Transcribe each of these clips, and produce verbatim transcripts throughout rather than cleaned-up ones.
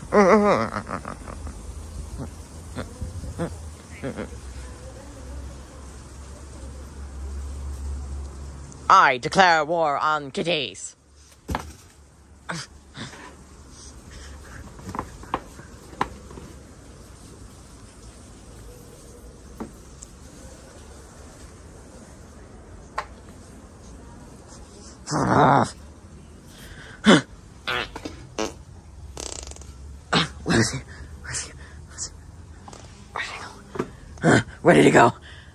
I declare war on kitties. Where is he? Where is he? Where is he? Where did he go? Where did he go?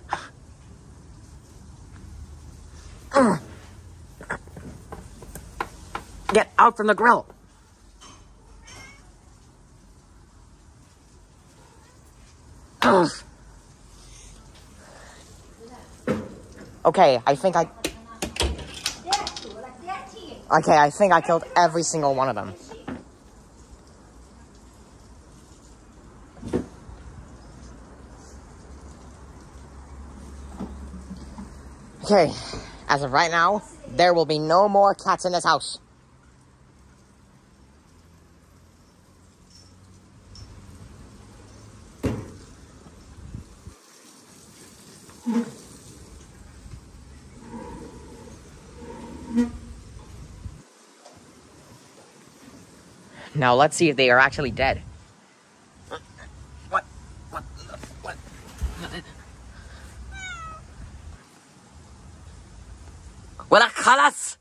Get out from the grill. Okay, I think I... Okay, I think I killed every single one of them. Okay, as of right now, there will be no more cats in this house. Now let's see if they are actually dead. What? What? What? What? خلاص